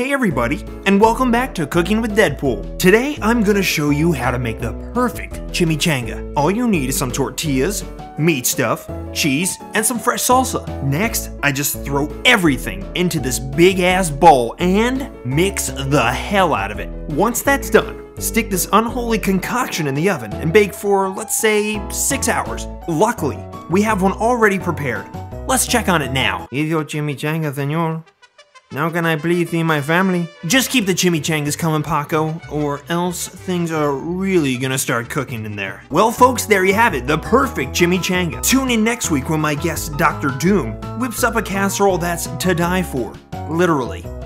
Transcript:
Hey everybody, and welcome back to Cooking with Deadpool. Today I'm gonna show you how to make the perfect chimichanga. All you need is some tortillas, meat stuff, cheese, and some fresh salsa. Next, I just throw everything into this big ass bowl and mix the hell out of it. Once that's done, stick this unholy concoction in the oven and bake for, let's say, 6 hours. Luckily, we have one already prepared. Let's check on it now. Is your chimichanga, senor? Now can I please see my family? Just keep the chimichangas coming, Paco, or else things are really gonna start cooking in there. Well folks, there you have it, the perfect chimichanga. Tune in next week when my guest, Dr. Doom, whips up a casserole that's to die for. Literally.